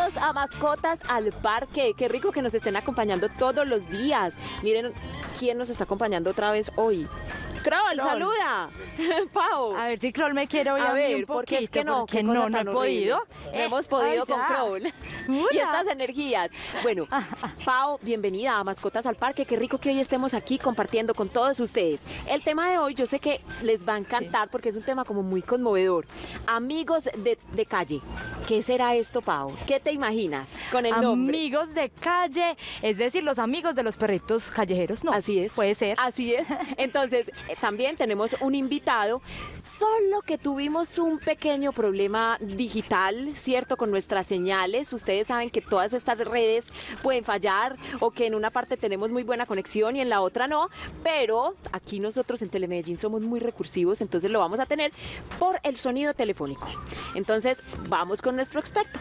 Bienvenidos a Mascotas al Parque. Qué rico que nos estén acompañando todos los días. Miren quién nos está acompañando otra vez hoy. Kroll, saluda. Pau. A ver si Kroll me quiere oír a mí un poquito, porque es que no, porque no he podido. No hemos podido con Kroll. Y estas energías. Bueno, Pau, bienvenida a Mascotas al Parque. Qué rico que hoy estemos aquí compartiendo con todos ustedes. El tema de hoy yo sé que les va a encantar porque es un tema como muy conmovedor. Amigos de calle. ¿Qué será esto, Pau? ¿Qué te imaginas con el nombre? Amigos de calle, es decir, los amigos de los perritos callejeros, ¿no? Así es. Puede ser. Así es. Entonces, también tenemos un invitado, solo que tuvimos un pequeño problema digital, ¿cierto? Con nuestras señales. Ustedes saben que todas estas redes pueden fallar o que en una parte tenemos muy buena conexión y en la otra no, pero aquí nosotros en Telemedellín somos muy recursivos, entonces lo vamos a tener por el sonido telefónico. Entonces, vamos con nuestro experto.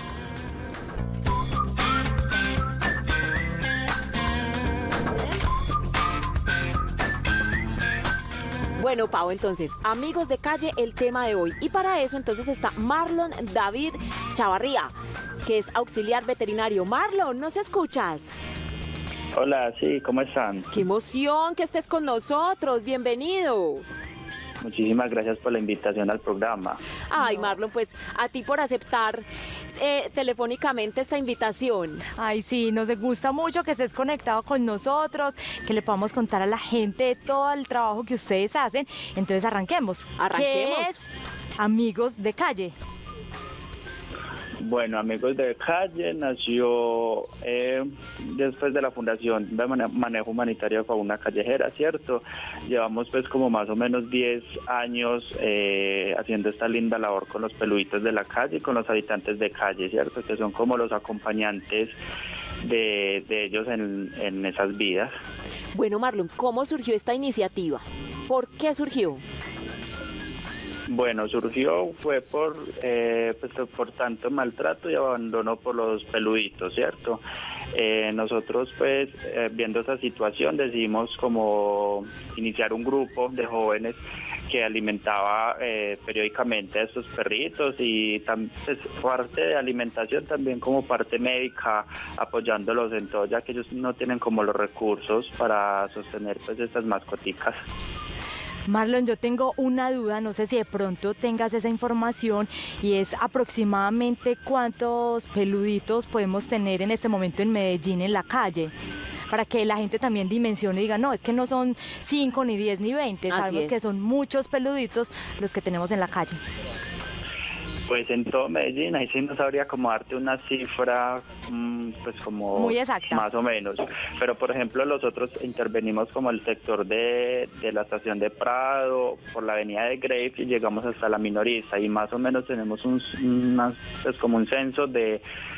Bueno, Pau, entonces, amigos de calle, el tema de hoy. Y para eso, entonces, está Marlon David Chavarría, que es auxiliar veterinario. Marlon, ¿nos escuchas? Hola, sí, ¿cómo están? ¡Qué emoción que estés con nosotros! ¡Bienvenido! Muchísimas gracias por la invitación al programa. Ay, Marlon, pues a ti por aceptar telefónicamente esta invitación. Ay, sí, nos gusta mucho que estés conectado con nosotros, que le podamos contar a la gente todo el trabajo que ustedes hacen. Entonces arranquemos. Arranquemos. ¿Qué es Amigos de Calle? Bueno, Amigos de Calle nació después de la Fundación de Manejo Humanitario de Fauna Callejera, ¿cierto? Llevamos pues como más o menos 10 años haciendo esta linda labor con los peluditos de la calle y con los habitantes de calle, ¿cierto? Que son como los acompañantes de ellos en esas vidas. Bueno, Marlon, ¿cómo surgió esta iniciativa? ¿Por qué surgió? Bueno, fue por tanto maltrato y abandono por los peluditos, ¿cierto? Nosotros pues viendo esa situación decidimos como iniciar un grupo de jóvenes que alimentaba periódicamente a estos perritos y pues, parte de alimentación también como parte médica, apoyándolos en todo, ya que ellos no tienen como los recursos para sostener pues estas mascoticas. Marlon, yo tengo una duda, no sé si de pronto tengas esa información, y es aproximadamente cuántos peluditos podemos tener en este momento en Medellín en la calle, para que la gente también dimensione y diga, no, es que no son 5, ni 10, ni 20, sabemos que son muchos peluditos los que tenemos en la calle. Pues en todo Medellín, ahí sí no sabría como darte una cifra, pues como muy exacta, más o menos. Pero por ejemplo nosotros intervenimos como el sector de la estación de Prado, por la avenida de Grave y llegamos hasta la Minorista y más o menos tenemos pues como un censo de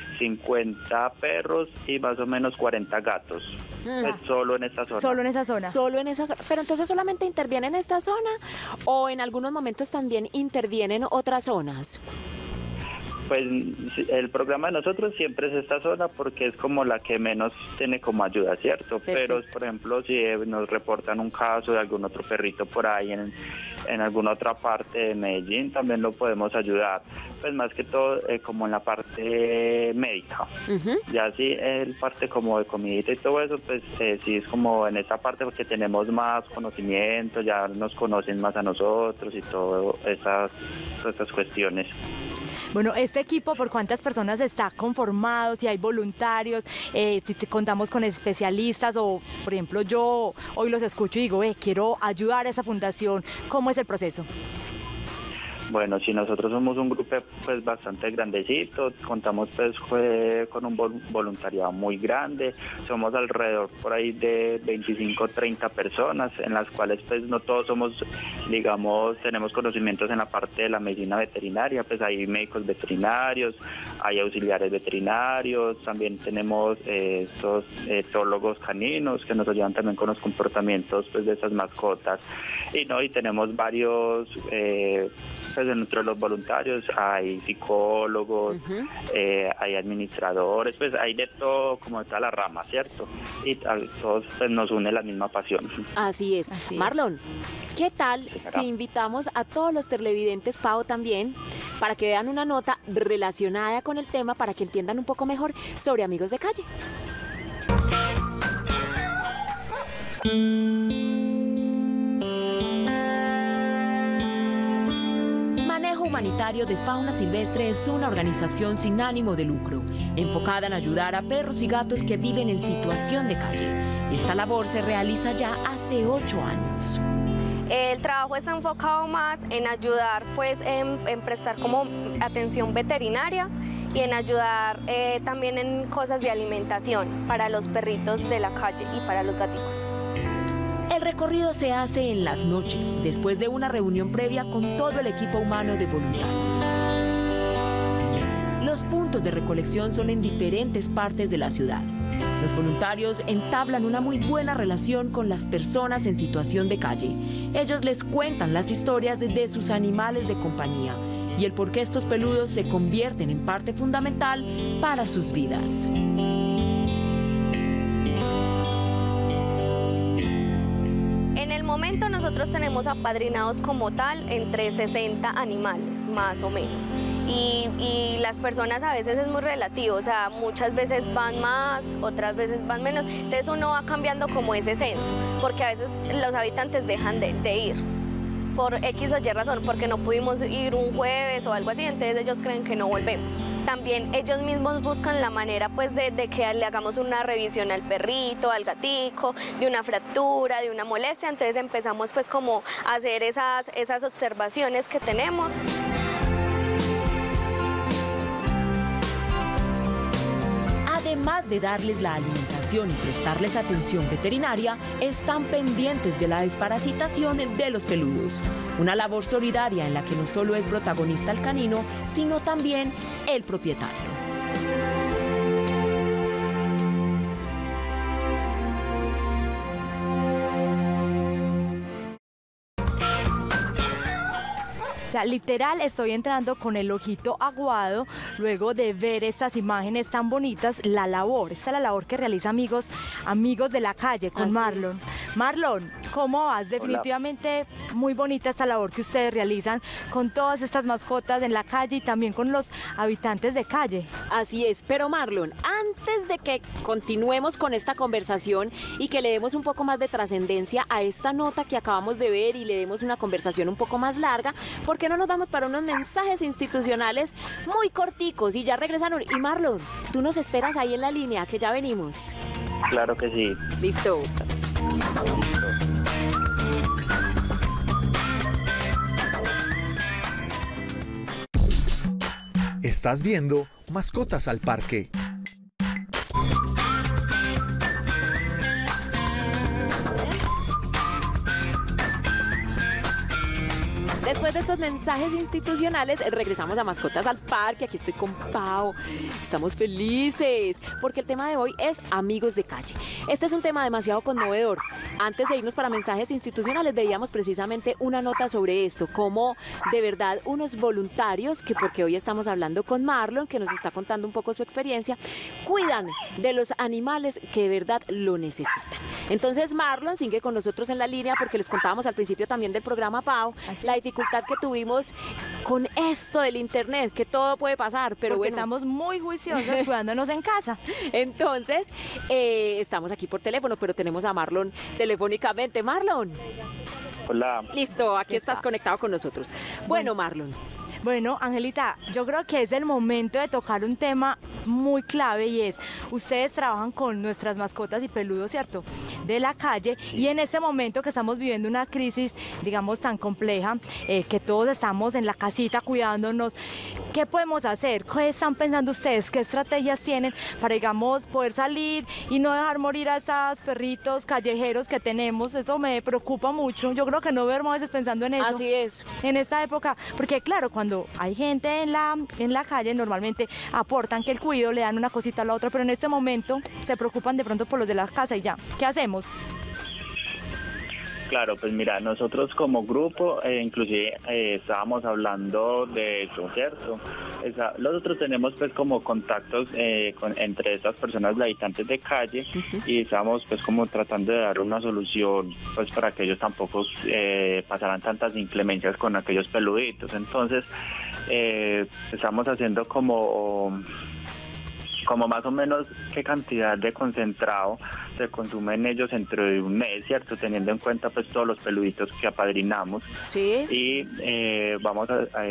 50 perros y más o menos 40 gatos. Pues solo en esta zona. Solo en esa zona. Solo en esa zona. Pero entonces solamente interviene en esta zona o en algunos momentos también intervienen otras zonas. Pues el programa de nosotros siempre es esta zona porque es como la que menos tiene como ayuda, ¿cierto? Perfecto. Pero, por ejemplo, si nos reportan un caso de algún otro perrito por ahí en alguna otra parte de Medellín, también lo podemos ayudar. Pues más que todo como en la parte médica. Ya sí, el parte como de comidita y todo eso, pues sí es como en esta parte porque tenemos más conocimiento, ya nos conocen más a nosotros y todas estas cuestiones. Bueno, este equipo, ¿por cuántas personas está conformado? Si hay voluntarios, si contamos con especialistas o, por ejemplo, yo hoy los escucho y digo, quiero ayudar a esa fundación, ¿cómo es el proceso? Bueno, si nosotros somos un grupo pues bastante grandecito, contamos pues con un voluntariado muy grande, somos alrededor por ahí de 25 30 personas, en las cuales pues no todos somos, digamos, tenemos conocimientos en la parte de la medicina veterinaria, pues hay médicos veterinarios, hay auxiliares veterinarios, también tenemos estos etólogos caninos que nos ayudan también con los comportamientos pues de esas mascotas y tenemos varios pues dentro de los voluntarios hay psicólogos, hay administradores, pues hay de todo, como de toda la rama, ¿cierto? Y a todos pues, nos une la misma pasión. Así es. Marlon, ¿qué tal si invitamos a todos los televidentes, Pau, también, para que vean una nota relacionada con el tema, para que entiendan un poco mejor sobre Amigos de Calle? Manejo Humanitario de Fauna Silvestre es una organización sin ánimo de lucro, enfocada en ayudar a perros y gatos que viven en situación de calle. Esta labor se realiza ya hace 8 años. El trabajo está enfocado más en ayudar, pues, en prestar como atención veterinaria y en ayudar también en cosas de alimentación para los perritos de la calle y para los gaticos. El recorrido se hace en las noches, después de una reunión previa con todo el equipo humano de voluntarios. Los puntos de recolección son en diferentes partes de la ciudad. Los voluntarios entablan una muy buena relación con las personas en situación de calle. Ellos les cuentan las historias de sus animales de compañía y el por qué estos peludos se convierten en parte fundamental para sus vidas. En el momento nosotros tenemos apadrinados como tal entre 60 animales, más o menos. Y las personas a veces es muy relativo, o sea, muchas veces van más, otras veces van menos. Entonces uno va cambiando como ese censo, porque a veces los habitantes dejan de ir por X o Y razón, porque no pudimos ir un jueves o algo así, entonces ellos creen que no volvemos. También ellos mismos buscan la manera pues de que le hagamos una revisión al perrito, al gatico, de una fractura, de una molestia, entonces empezamos pues como a hacer esas observaciones que tenemos. Además de darles la alimentación y prestarles atención veterinaria, están pendientes de la desparasitación de los peludos. Una labor solidaria en la que no solo es protagonista el canino, sino también el propietario. O sea, literal estoy entrando con el ojito aguado luego de ver estas imágenes tan bonitas, la labor, esta es la labor que realiza amigos de la calle con Marlon. Marlon, ¿cómo vas? Definitivamente muy bonita esta labor que ustedes realizan con todas estas mascotas en la calle y también con los habitantes de calle. Así es, pero Marlon, antes de que continuemos con esta conversación y que le demos un poco más de trascendencia a esta nota que acabamos de ver y le demos una conversación un poco más larga, ¿por qué no nos vamos para unos mensajes institucionales muy corticos y ya regresaron? Y Marlon, tú nos esperas ahí en la línea, que ya venimos. Claro que sí. Listo. Estás viendo Mascotas al Parque. Después de estos mensajes institucionales, regresamos a Mascotas al Parque. Aquí estoy con Pau. Estamos felices porque el tema de hoy es Amigos de Calle. Este es un tema demasiado conmovedor. Antes de irnos para mensajes institucionales, veíamos precisamente una nota sobre esto, como de verdad unos voluntarios, que porque hoy estamos hablando con Marlon, que nos está contando un poco su experiencia, cuidan de los animales que de verdad lo necesitan. Entonces Marlon sigue con nosotros en la línea porque les contábamos al principio también del programa, Pau, la dificultad que tuvimos con esto del internet, que todo puede pasar, pero porque bueno, estamos muy juiciosos cuidándonos en casa. Entonces, estamos aquí por teléfono, pero tenemos a Marlon telefónicamente. Marlon. Hola. Listo, aquí estás conectado con nosotros. Bueno, Marlon. Bueno, Angelita, yo creo que es el momento de tocar un tema muy clave y es, ustedes trabajan con nuestras mascotas y peludos, ¿cierto?, de la calle, y en este momento que estamos viviendo una crisis, digamos, tan compleja, que todos estamos en la casita cuidándonos, ¿qué podemos hacer? ¿Qué están pensando ustedes? ¿Qué estrategias tienen para, digamos, poder salir y no dejar morir a estos perritos callejeros que tenemos? Eso me preocupa mucho. Yo creo que no duermo a veces pensando en eso. Así es. En esta época, porque claro, cuando hay gente en la calle, normalmente aportan que el cuido, le dan una cosita a la otra, pero en este momento se preocupan de pronto por los de la casa y ya. ¿Qué hacemos? Claro, pues mira, nosotros como grupo, inclusive estábamos hablando de eso, ¿cierto? Nosotros tenemos pues como contactos entre estas personas, de habitantes de calle, y estábamos pues como tratando de dar una solución pues para que ellos tampoco pasaran tantas inclemencias con aquellos peluditos. Entonces, estamos haciendo como más o menos qué cantidad de concentrado se consumen ellos dentro de un mes, ¿cierto? Teniendo en cuenta pues todos los peluditos que apadrinamos. Sí. Y vamos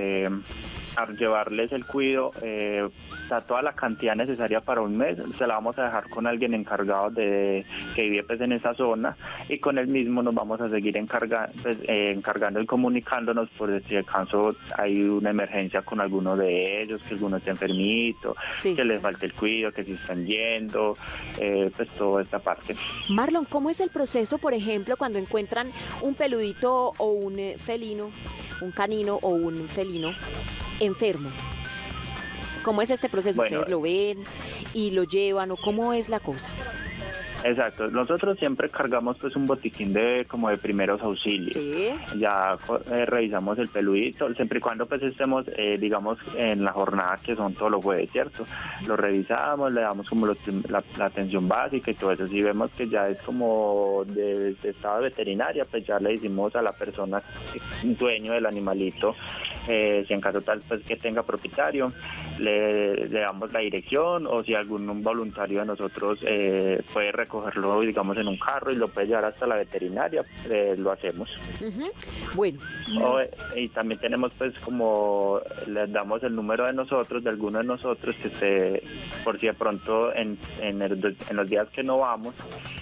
a llevarles el cuido, toda la cantidad necesaria para un mes, se la vamos a dejar con alguien encargado que vive pues en esa zona, y con él mismo nos vamos a seguir encargando y comunicándonos por si acaso hay una emergencia con alguno de ellos, que alguno esté enfermito, sí, que les falte el cuido, que se están yendo, pues toda esta parte. Marlon, ¿cómo es el proceso, por ejemplo, cuando encuentran un peludito o un felino, un canino o un felino enfermo? ¿Cómo es este proceso? Bueno, ¿ustedes lo ven y lo llevan o cómo es la cosa? Exacto, nosotros siempre cargamos pues un botiquín de primeros auxilios. Sí. Ya revisamos el peludito, siempre y cuando pues estemos digamos en la jornada, que son todos los jueves, ¿cierto? Lo revisamos, le damos como la atención básica y todo eso. Si vemos que ya es como de estado veterinaria, pues ya le decimos a la persona dueño del animalito, si en caso tal pues que tenga propietario, le damos la dirección, o si algún voluntario de nosotros puede recogerlo, digamos, en un carro y lo puede llevar hasta la veterinaria, lo hacemos. Bueno. Y también tenemos pues como, les damos el número de nosotros, de alguno de nosotros, que esté, por si de pronto en los días que no vamos,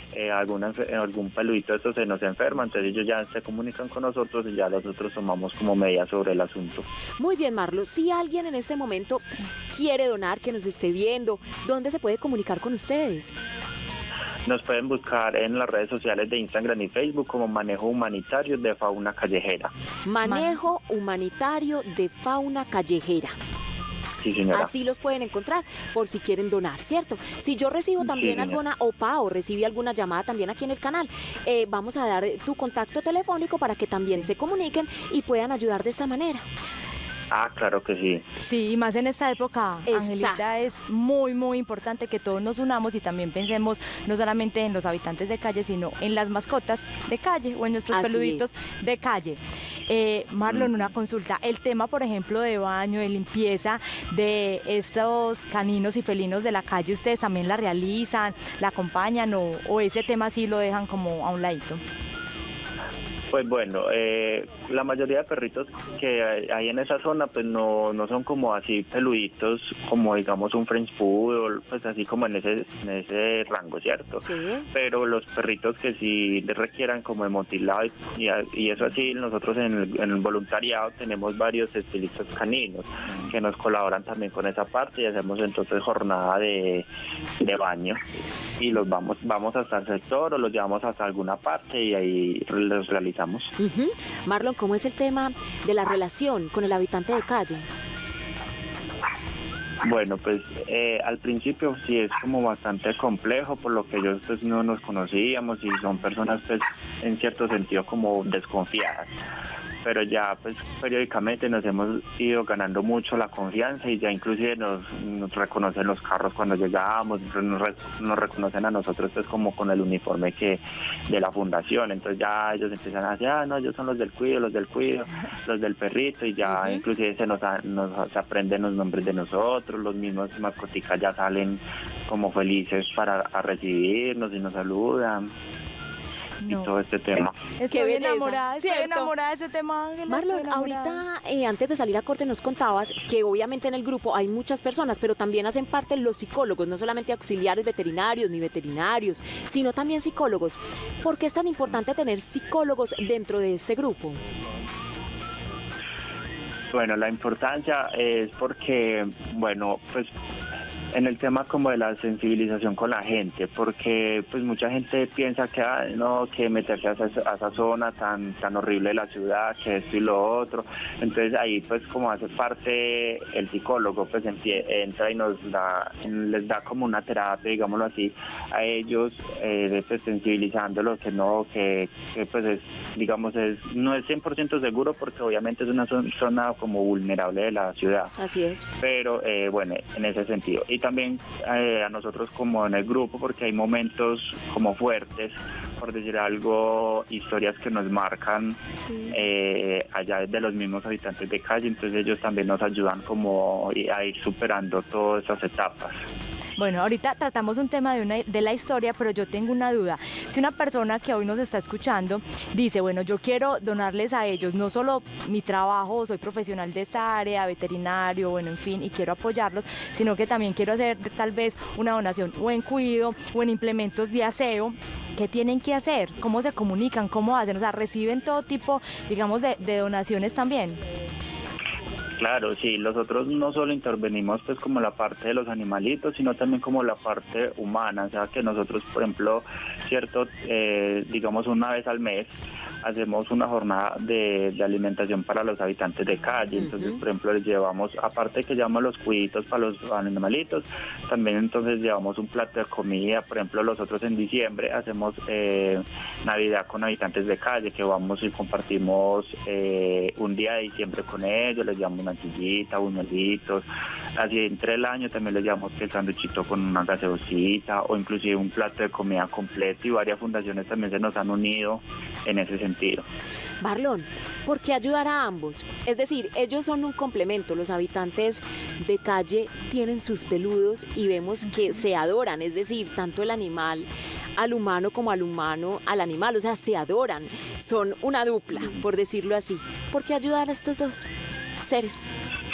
algún peludito de estos se nos enferma, entonces ellos ya se comunican con nosotros y ya nosotros tomamos como medidas sobre el asunto. Muy bien, Marlo, si alguien en este momento quiere donar, que nos esté viendo, ¿dónde se puede comunicar con ustedes? Nos pueden buscar en las redes sociales de Instagram y Facebook como Manejo Humanitario de Fauna Callejera. Manejo Humanitario de Fauna Callejera. Sí, señora. Así los pueden encontrar por si quieren donar, ¿cierto? Si yo recibo también alguna OPA o recibí alguna llamada también aquí en el canal, vamos a dar tu contacto telefónico para que también se comuniquen y puedan ayudar de esta manera. Ah, claro que sí. Sí, y más en esta época, Exacto. Angelita, es muy, muy importante que todos nos unamos y también pensemos no solamente en los habitantes de calle, sino en las mascotas de calle o en nuestros Así peluditos de calle. Marlon, una consulta. El tema, por ejemplo, de baño, de limpieza de estos caninos y felinos de la calle, ¿ustedes también la realizan, la acompañan o ese tema sí lo dejan como a un ladito? Pues bueno, la mayoría de perritos que hay en esa zona pues no son como así peluditos como digamos un French Poodle, pues así como en ese rango, ¿cierto? Sí. Pero los perritos que sí requieran como hemotilado y eso así, nosotros en el voluntariado tenemos varios estilistas caninos que nos colaboran también con esa parte y hacemos entonces jornada de baño y los vamos hasta el sector o los llevamos hasta alguna parte y ahí los realizamos. Marlon, ¿cómo es el tema de la relación con el habitante de calle? Bueno, pues al principio sí es como bastante complejo, por lo que ellos pues no nos conocíamos y son personas pues en cierto sentido como desconfiadas. Pero ya pues periódicamente nos hemos ido ganando mucho la confianza y ya inclusive nos reconocen los carros cuando llegamos, nos reconocen a nosotros pues como con el uniforme de la fundación, entonces ya ellos empiezan a decir, no, ellos son los del cuido, los del perrito, y ya inclusive se aprenden los nombres de nosotros, los mismos mascoticas ya salen como felices para recibirnos y nos saludan. Y todo este tema. Estoy enamorada de ese tema, Ángela. Marlon, ahorita antes de salir a corte nos contabas que obviamente en el grupo hay muchas personas, pero también hacen parte los psicólogos, no solamente auxiliares veterinarios ni veterinarios, sino también psicólogos. ¿Por qué es tan importante tener psicólogos dentro de este grupo? Bueno, la importancia es porque, bueno, pues En el tema como de la sensibilización con la gente, porque pues mucha gente piensa que no, que meterse a esa zona tan horrible de la ciudad, que esto y lo otro. Entonces ahí pues como hace parte el psicólogo, pues entra y les da como una terapia, digámoslo así, a ellos, pues sensibilizándolos que no, que pues es, digamos, no es 100% seguro porque obviamente es una zona como vulnerable de la ciudad. Así es. Pero bueno, en ese sentido. Y también a nosotros como en el grupo, porque hay momentos como fuertes, por decir algo, historias que nos marcan allá de los mismos habitantes de calle, entonces ellos también nos ayudan como a ir superando todas esas etapas. Bueno, ahorita tratamos un tema de la historia, pero yo tengo una duda. Si una persona que hoy nos está escuchando dice, bueno, yo quiero donarles a ellos no solo mi trabajo, soy profesional de esta área, veterinario, bueno, en fin, y quiero apoyarlos, sino que también quiero hacer tal vez una donación o en cuido o en implementos de aseo, ¿qué tienen que hacer? ¿Cómo se comunican? ¿Cómo hacen? O sea, ¿reciben todo tipo, digamos, de donaciones también? Claro, sí, nosotros no solo intervenimos pues como la parte de los animalitos, sino también como la parte humana, o sea que nosotros, por ejemplo, cierto, digamos una vez al mes hacemos una jornada de alimentación para los habitantes de calle, entonces por ejemplo les llevamos, aparte que llevamos los cuiditos para los animalitos, también entonces llevamos un plato de comida, por ejemplo nosotros en diciembre hacemos Navidad con habitantes de calle, que vamos y compartimos un día de diciembre con ellos, les llevamos una sillita, buñuelitos, así entre el año también les llevamos el sanduchito con una gaseosita o inclusive un plato de comida completo, y varias fundaciones también se nos han unido en ese sentido. Marlon, ¿por qué ayudar a ambos? Es decir, ellos son un complemento, los habitantes de calle tienen sus peludos y vemos que se adoran, es decir, tanto el animal al humano como al humano al animal, o sea, se adoran, son una dupla, por decirlo así. ¿Por qué ayudar a estos dos seres?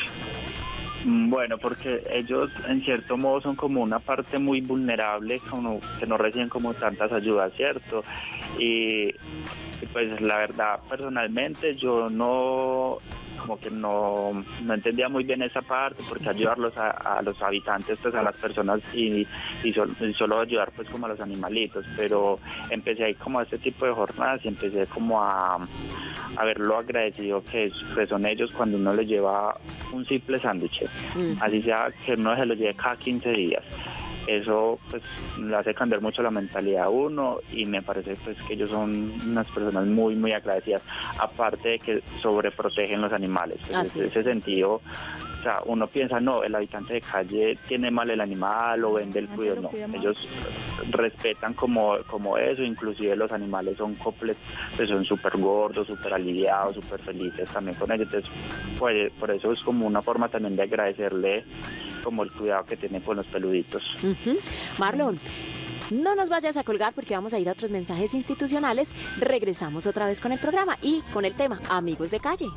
Bueno, porque ellos en cierto modo son como una parte muy vulnerable, como que no reciben como tantas ayudas, ¿cierto? Y pues la verdad, personalmente yo no entendía muy bien esa parte, porque ayudarlos a los habitantes, pues a las personas y solo ayudar pues como a los animalitos, pero empecé ahí como a este tipo de jornadas y empecé como a ver lo agradecido que son ellos cuando uno les lleva un simple sándwich, así sea que uno se lo lleve cada 15 días. Eso pues le hace cambiar mucho la mentalidad a uno, y me parece pues que ellos son unas personas muy muy agradecidas, aparte de que sobreprotegen los animales. Pues, en ese sentido, o sea, uno piensa, no, el habitante de calle tiene mal el animal o vende el cuido, no, ellos respetan como eso, inclusive los animales son completos, pues son súper gordos, súper aliviados, súper felices también con ellos, entonces pues, por eso es como una forma también de agradecerle como el cuidado que tienen con los peluditos. Marlon, no nos vayas a colgar porque vamos a ir a otros mensajes institucionales. Regresamos otra vez con el programa y con el tema Amigos de Calle.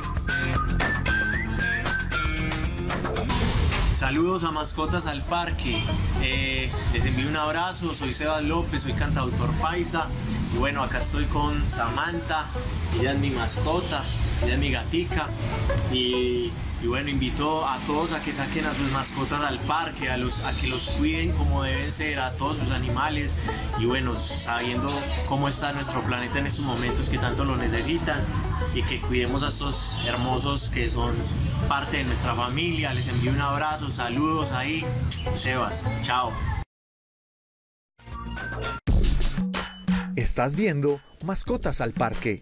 Saludos a Mascotas al Parque, les envío un abrazo, soy Sebas López, soy cantautor paisa y bueno, acá estoy con Samantha, ella es mi mascota, ella es mi gatica y bueno, invito a todos a que saquen a sus mascotas al parque, a que los cuiden como deben ser, a todos sus animales y bueno, sabiendo cómo está nuestro planeta en estos momentos que tanto lo necesitan y que cuidemos a estos hermosos que son parte de nuestra familia. Les envío un abrazo, saludos ahí, Sebas, chao. Estás viendo Mascotas al Parque.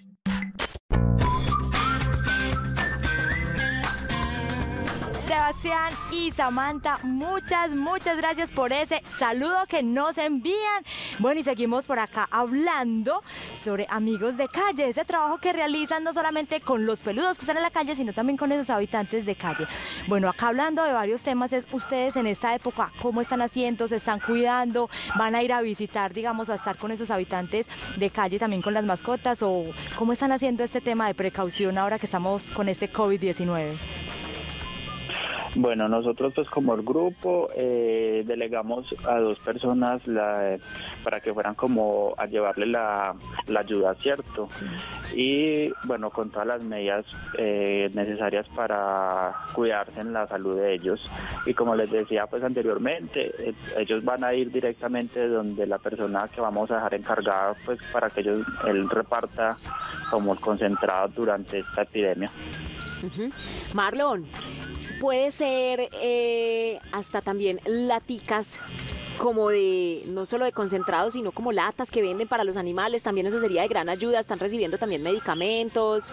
Sebastián y Samantha, muchas gracias por ese saludo que nos envían. Bueno, y seguimos por acá hablando sobre Amigos de Calle, ese trabajo que realizan no solamente con los peludos que están en la calle, sino también con esos habitantes de calle. Bueno, acá hablando de varios temas, es ustedes en esta época, ¿cómo están haciendo? ¿Se están cuidando? ¿Van a ir a visitar, digamos, a estar con esos habitantes de calle también con las mascotas? ¿O cómo están haciendo este tema de precaución ahora que estamos con este COVID-19? Bueno, nosotros pues como el grupo delegamos a 2 personas para que fueran como a llevarle la ayuda, ¿cierto? Sí. Y bueno, con todas las medidas necesarias para cuidarse en la salud de ellos. Y como les decía pues anteriormente, ellos van a ir directamente donde la persona que vamos a dejar encargada pues para que él reparta como el concentrado durante esta epidemia. Marlon, puede ser hasta también laticas como de, no solo de concentrados, sino como latas que venden para los animales, también eso sería de gran ayuda, están recibiendo también medicamentos.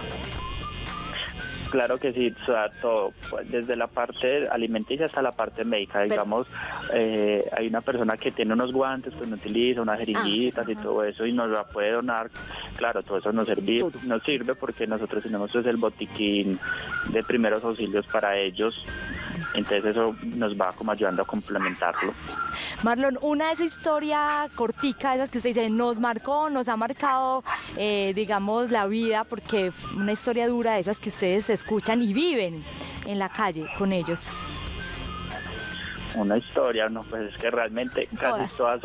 Claro que sí, o sea, todo, desde la parte alimenticia hasta la parte médica, digamos, hay una persona que tiene unos guantes que no utiliza, unas jeringuitas y todo eso, y nos la puede donar. Claro, todo eso nos sirve porque nosotros tenemos pues el botiquín de primeros auxilios para ellos, entonces eso nos va como ayudando a complementarlo. Marlon, una de esa historia cortica, esas que usted dice, nos ha marcado, digamos, la vida, porque una historia dura de esas que ustedes escuchan y viven en la calle con ellos. Una historia, no, pues es que realmente casi todas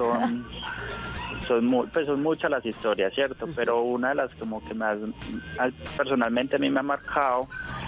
son muchas las historias, ¿cierto? Pero una de las como que más personalmente a mí me ha marcado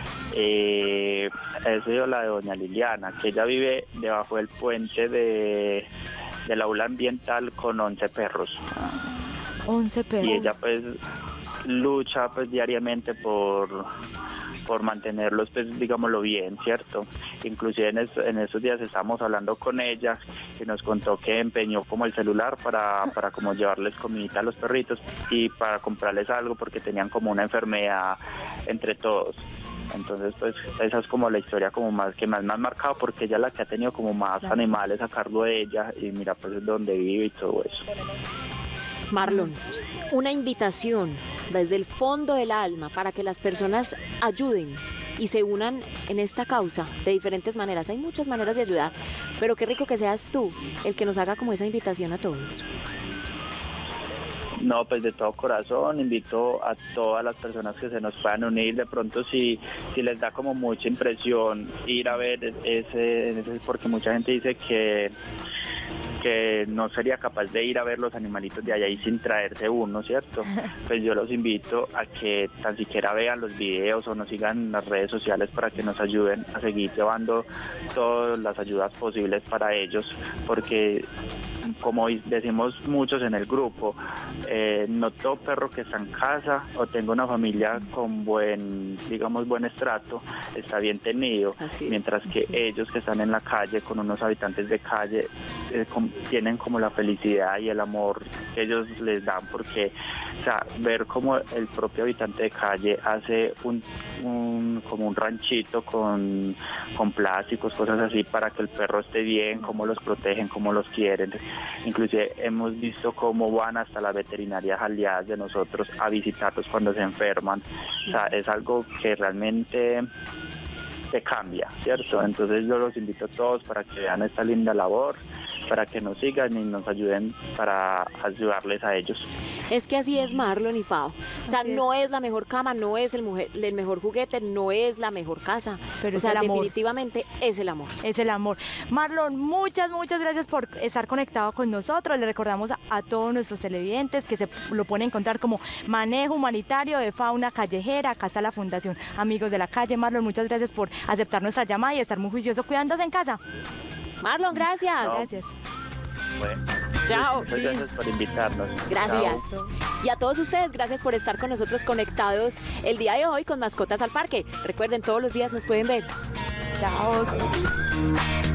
ha sido la de doña Liliana, que ella vive debajo del puente del aula ambiental con 11 perros. 11 perros. Y ella pues lucha pues diariamente por mantenerlos, pues digámoslo bien, ¿cierto? Inclusive en esos días estábamos hablando con ella y nos contó que empeñó como el celular para como llevarles comidita a los perritos y para comprarles algo porque tenían como una enfermedad entre todos. Entonces pues esa es como la historia como más que más me ha marcado porque ella es la que ha tenido como más animales a cargo de ella y mira pues es donde vive y todo eso. Marlon, una invitación desde el fondo del alma para que las personas ayuden y se unan en esta causa de diferentes maneras. Hay muchas maneras de ayudar, pero qué rico que seas tú el que nos haga como esa invitación a todos. No, pues de todo corazón invito a todas las personas que se nos puedan unir. De pronto si les da como mucha impresión ir a ver ese porque mucha gente dice que no sería capaz de ir a ver los animalitos de allá y sin traerse uno, ¿cierto? Pues yo los invito a que tan siquiera vean los videos o nos sigan en las redes sociales para que nos ayuden a seguir llevando todas las ayudas posibles para ellos, porque como decimos muchos en el grupo, no todo perro que está en casa o tenga una familia con buen estrato está bien tenido, mientras que ellos que están en la calle con unos habitantes de calle tienen como la felicidad y el amor que ellos les dan, porque o sea, ver como el propio habitante de calle hace como un ranchito con plásticos, cosas así para que el perro esté bien, cómo los protegen, cómo los quieren. Inclusive hemos visto cómo van hasta las veterinarias aliadas de nosotros a visitarlos cuando se enferman. O sea, es algo que realmente te cambia, ¿cierto? Entonces yo los invito a todos para que vean esta linda labor, para que nos sigan y nos ayuden para ayudarles a ellos. Es que así es, Marlon y Pau. O sea, no es la mejor cama, no es el mejor juguete, no es la mejor casa. Pero o sea, definitivamente es el amor. Es el amor. Marlon, muchas gracias por estar conectado con nosotros. Le recordamos a todos nuestros televidentes que se lo pueden encontrar como Manejo Humanitario de Fauna Callejera. Acá está la Fundación Amigos de la Calle. Marlon, muchas gracias por aceptar nuestra llamada y estar muy juicioso cuidándose en casa. Marlon, gracias. No. Gracias. Bueno, chao. Muchas gracias por invitarnos. Gracias. Chao. Y a todos ustedes, gracias por estar con nosotros conectados el día de hoy con Mascotas al Parque. Recuerden, todos los días nos pueden ver. Chao.